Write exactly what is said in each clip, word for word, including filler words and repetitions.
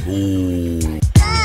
Ooh.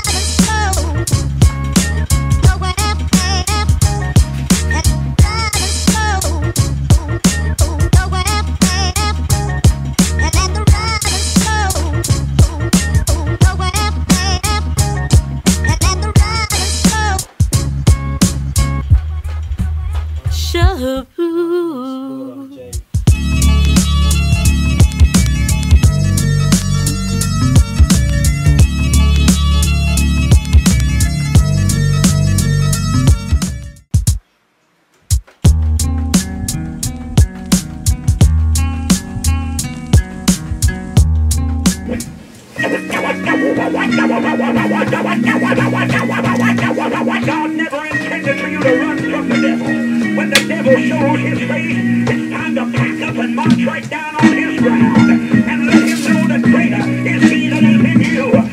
God never intended for you to run from the devil. When the devil shows his face, it's time to pack up and march right down on his ground and let him know that greater is he that is in you.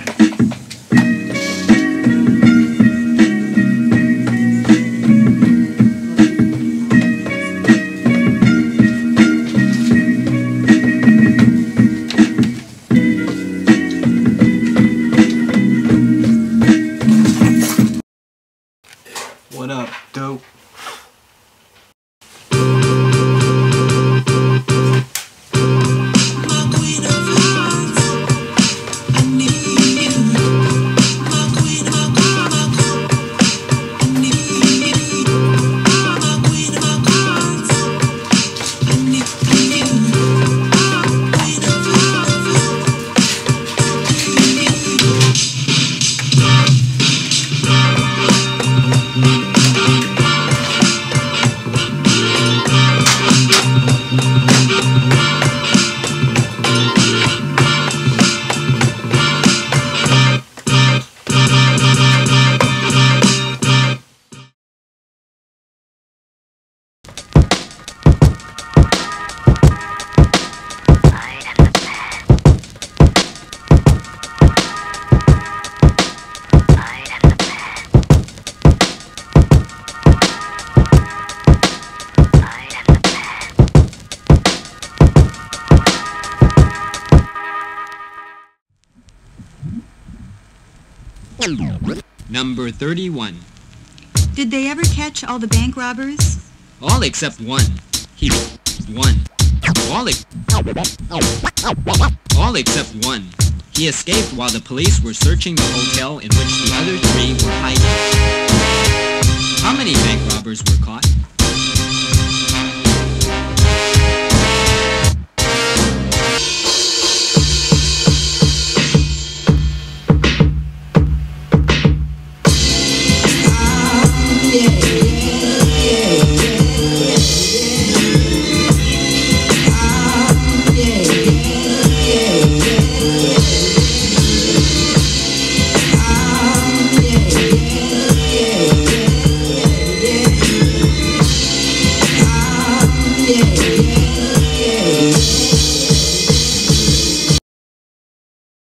What up, dope? Number thirty-one. Did they ever catch all the bank robbers? All except one. He won. All, ex all except one. He escaped while the police were searching the hotel in which the other three were hiding. How many bank robbers were caught?